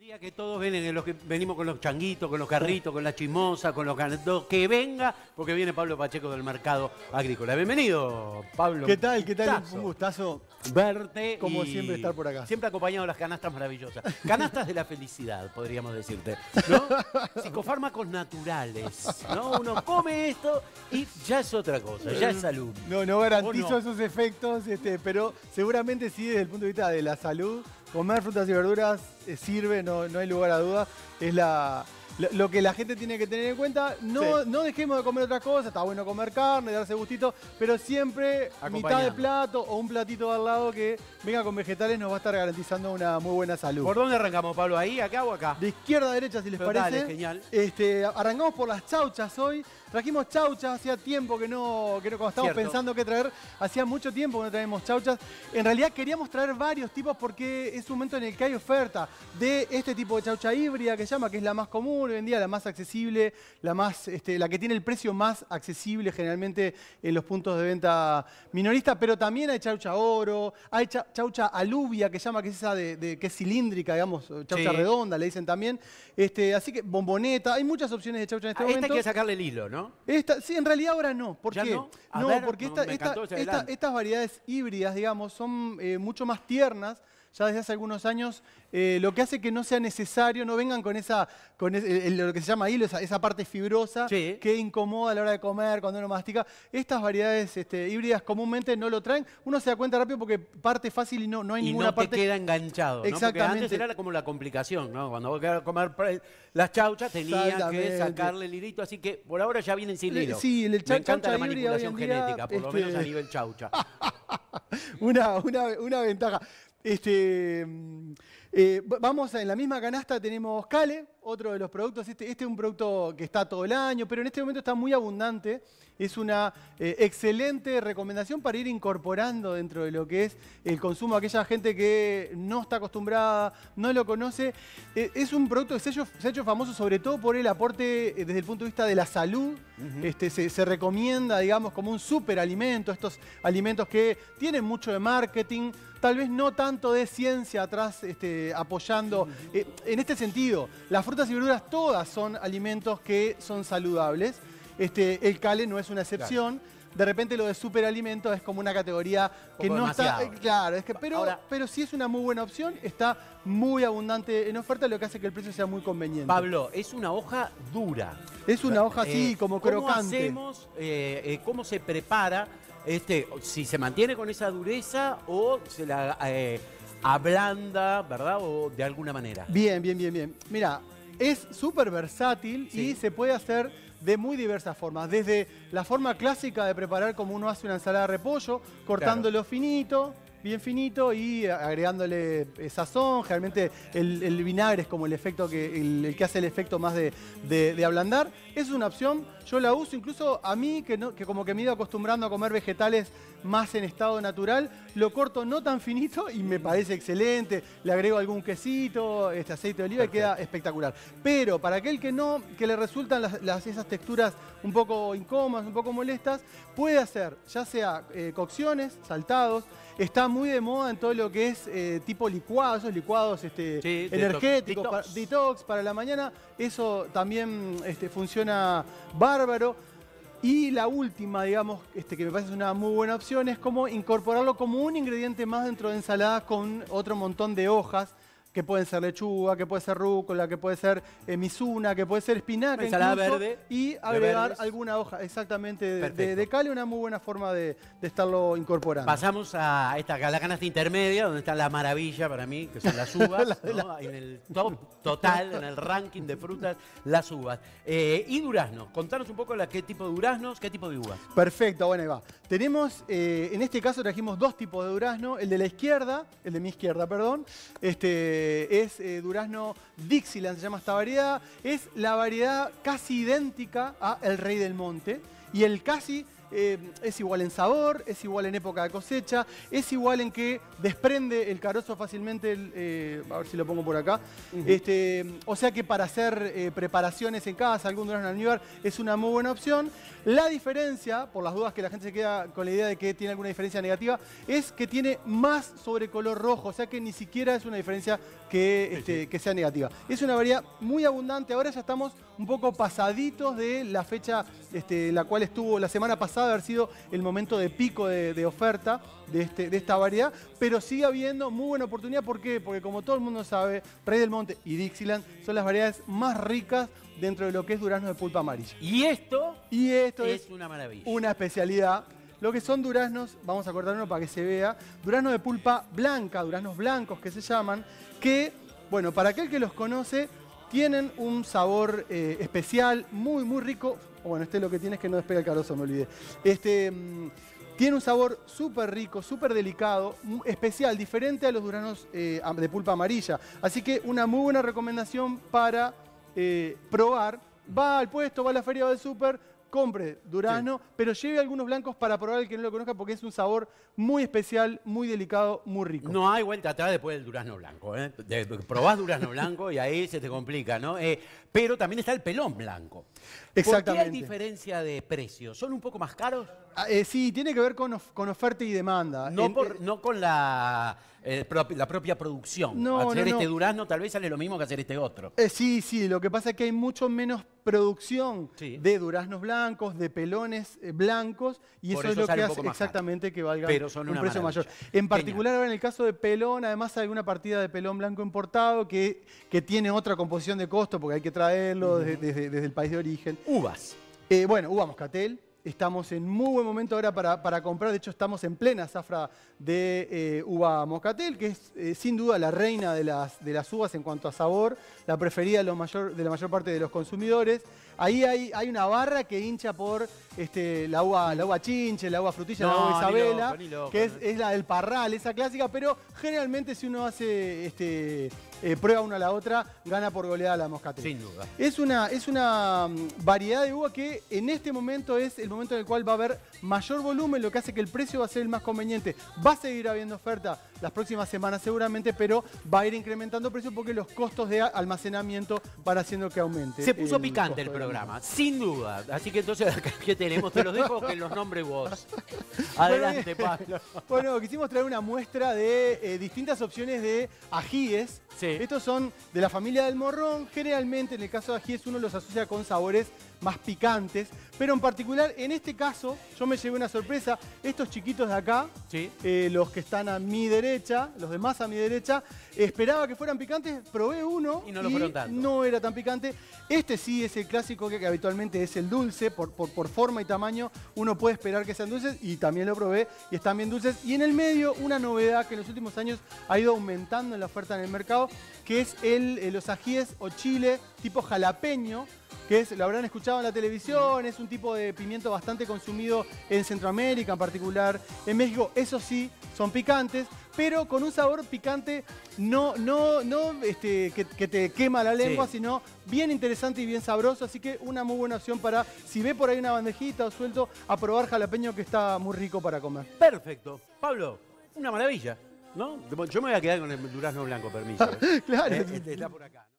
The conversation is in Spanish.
Día que todos vienen, los que venimos con los changuitos, con los carritos, con la chismosa, con los cantos, que venga, porque viene Pablo Pacheco del Mercado Agrícola. Bienvenido, Pablo. ¿Qué tal? ¿Qué tal? Gustazo. Un gustazo Verte. como y siempre estar por acá. Siempre acompañado de las canastas maravillosas. Canastas de la felicidad, podríamos decirte, ¿no? Psicofármacos naturales, ¿no? Uno come esto y ya es otra cosa, ya es salud. No garantizo ¿O no? esos efectos, pero seguramente sí desde el punto de vista de la salud. Comer frutas y verduras sirve, no hay lugar a duda. Es lo que la gente tiene que tener en cuenta. No dejemos de comer otras cosas, está bueno comer carne, darse gustito, pero siempre mitad de plato o un platito al lado que venga con vegetales nos va a estar garantizando una muy buena salud. ¿Por dónde arrancamos, Pablo? ¿Ahí, acá o acá? De izquierda a derecha, si les Pero parece. dale, genial. Arrancamos por las chauchas hoy. Trajimos chauchas, hacía tiempo que no cuando estábamos pensando qué traer, hacía mucho tiempo que no traemos chauchas. En realidad queríamos traer varios tipos porque es un momento en el que hay oferta de este tipo de chaucha híbrida que se llama, que es la más común hoy en día, la más accesible, la que tiene el precio más accesible generalmente en los puntos de venta minoristas, pero también hay chaucha oro, hay chaucha alubia que se llama, que es esa que es cilíndrica, digamos, chaucha redonda, le dicen también. Así que bomboneta, hay muchas opciones de chaucha en este momento. Esta hay que sacarle el hilo, ¿no? Sí, en realidad ahora no. ¿Por qué? No, porque estas variedades híbridas, digamos, son mucho más tiernas. Ya desde hace algunos años, lo que hace que no sea necesario, no vengan con lo que se llama hilo, esa parte fibrosa que incomoda a la hora de comer, cuando uno mastica. Estas variedades híbridas comúnmente no lo traen. Uno se da cuenta rápido porque parte fácil y no hay ninguna parte. Y no te queda enganchado, ¿no? Exactamente. Porque antes era como la complicación, ¿no? Cuando vos querías comer las chauchas tenías que sacarle el hilito, así que por ahora ya vienen sin hilo. Sí, el Me encanta la chaucha híbrida manipulación hoy en día, genética, por lo menos a nivel chaucha. una ventaja. Vamos en la misma canasta, tenemos Cale, otro de los productos. Este es un producto que está todo el año, pero en este momento está muy abundante. Es una excelente recomendación para ir incorporando dentro de lo que es el consumo a aquella gente que no está acostumbrada, no lo conoce. Es un producto que se ha hecho famoso sobre todo por el aporte desde el punto de vista de la salud. Se recomienda, digamos, como un superalimento, estos alimentos que tienen mucho de marketing, tal vez no tanto de ciencia atrás apoyando. En este sentido, las frutas y verduras todas son alimentos que son saludables. El Cale no es una excepción. Claro. De repente lo de superalimento es como una categoría que no está... Claro, pero sí es una muy buena opción, está muy abundante en oferta, lo que hace que el precio sea muy conveniente. Pablo, es una hoja dura. Es una hoja así, como crocante. ¿Cómo hacemos, cómo se prepara, si se mantiene con esa dureza o se la ablanda, ¿verdad? O de alguna manera. Bien. Mira, es súper versátil y se puede hacer de muy diversas formas. Desde la forma clásica de preparar como uno hace una ensalada de repollo, cortándolo finito, bien finito y agregándole sazón. Generalmente el vinagre es como el efecto el que hace el efecto más de ablandar. Es una opción, yo la uso incluso a mí que como que me he ido acostumbrando a comer vegetales más en estado natural, lo corto no tan finito y me parece excelente. Le agrego algún quesito, aceite de oliva y queda espectacular. Pero para aquel que le resultan esas texturas un poco incómodas, un poco molestas, puede hacer ya sea cocciones, saltados. Está muy de moda en todo lo que es tipo licuado, esos licuados energéticos, detox para la mañana. Eso también funciona bárbaro. Y la última, digamos, que me parece una muy buena opción, es como incorporarlo como un ingrediente más dentro de ensaladas con otro montón de hojas, que pueden ser lechuga, que puede ser rúcula, que puede ser mizuna, que puede ser espinaca, ensalada verde, y agregar alguna hoja exactamente de Cale, una muy buena forma de estarlo incorporando. Pasamos a la canasta intermedia, donde está la maravilla para mí, que son las uvas, ¿no? En el top total, en el ranking de frutas, las uvas. Y duraznos, contanos un poco qué tipo de duraznos, qué tipo de uvas. Perfecto, bueno, ahí va. Tenemos, en este caso trajimos dos tipos de durazno, el de mi izquierda, perdón, es durazno Dixieland, se llama esta variedad. Es la variedad casi idéntica a el Rey del Monte. Y el casi es igual en sabor, es igual en época de cosecha, es igual en que desprende el carozo fácilmente, a ver si lo pongo por acá. O sea que para hacer preparaciones en casa, algún durazno en almíbar, es una muy buena opción. La diferencia, por las dudas que la gente se queda con la idea de que tiene alguna diferencia negativa, es que tiene más sobrecolor rojo, o sea que ni siquiera es una diferencia que sea negativa. Es una variedad muy abundante. Ahora ya estamos un poco pasaditos de la fecha la cual estuvo la semana pasada, haber sido el momento de pico de oferta de esta variedad, pero sigue habiendo muy buena oportunidad. ¿Por qué? Porque como todo el mundo sabe, Rey del Monte y Dixieland son las variedades más ricas dentro de lo que es durazno de pulpa amarilla. Y esto es una maravilla. Una especialidad. Lo que son duraznos, vamos a cortar uno para que se vea, duraznos de pulpa blanca, duraznos blancos que se llaman, que, bueno, para aquel que los conoce, tienen un sabor especial, muy, muy rico. Bueno, lo que tiene es que no despega el carozo, me olvidé. Tiene un sabor súper rico, súper delicado, especial, diferente a los duraznos de pulpa amarilla. Así que una muy buena recomendación para probar. Va al puesto, va a la feria, va al súper, compre durazno, pero lleve algunos blancos para probar el que no lo conozca, porque es un sabor muy especial, muy delicado, muy rico. No hay vuelta atrás después del durazno blanco. Probás durazno blanco y ahí se te complica, ¿no? Pero también está el pelón blanco. Exactamente. ¿Por qué hay diferencia de precio? ¿Son un poco más caros? Sí, tiene que ver con oferta y demanda. No con la propia producción. Hacer este durazno tal vez sale lo mismo que hacer este otro. Sí, lo que pasa es que hay mucho menos producción de duraznos blancos, de pelones blancos, y eso es lo que hace exactamente que valga un precio mayor. En particular, ahora en el caso de pelón, además hay alguna partida de pelón blanco importado que tiene otra composición de costo, porque hay que traerlo desde el país de origen. Uvas. Uva moscatel. Estamos en muy buen momento ahora para comprar. De hecho, estamos en plena zafra de uva moscatel, que es sin duda la reina de las uvas en cuanto a sabor, la preferida de la mayor parte de los consumidores. Ahí hay una barra que hincha por la uva chinche, la uva frutilla, la uva Isabela, que es la del Parral, esa clásica, pero generalmente si uno hace prueba una a la otra, gana por goleada la moscatel. Sin duda. Es una variedad de uva que en este momento es el momento en el cual va a haber mayor volumen, lo que hace que el precio va a ser el más conveniente. Va a seguir habiendo oferta las próximas semanas seguramente, pero va a ir incrementando el precio porque los costos de almacenamiento van haciendo que aumente. Se puso picante el programa, sin duda. Así que entonces, ¿qué tenemos? Te los dejo que los nombre vos. Adelante, Pablo. Bueno, quisimos traer una muestra de distintas opciones de ajíes. Estos son de la familia del morrón. Generalmente, en el caso de ajíes, uno los asocia con sabores más picantes, pero en particular, en este caso, yo me llevé una sorpresa. Estos chiquitos de acá, los que están a mi derecha, los demás a mi derecha, esperaba que fueran picantes, probé uno y no lo fueron tanto. No era tan picante. Este sí es el clásico que habitualmente es el dulce, por forma y tamaño, uno puede esperar que sean dulces, y también lo probé y están bien dulces. Y en el medio, una novedad que en los últimos años ha ido aumentando en la oferta en el mercado, que es los ajíes o chile tipo jalapeño, que lo habrán escuchado en la televisión, es un tipo de pimiento bastante consumido en Centroamérica, en particular en México. Esos sí son picantes, pero con un sabor picante no que te quema la lengua, sino bien interesante y bien sabroso. Así que una muy buena opción para, si ve por ahí una bandejita o suelto, a probar jalapeño, que está muy rico para comer. Perfecto. Pablo, una maravilla, ¿no? Yo me voy a quedar con el durazno blanco, permiso. Claro. Está por acá.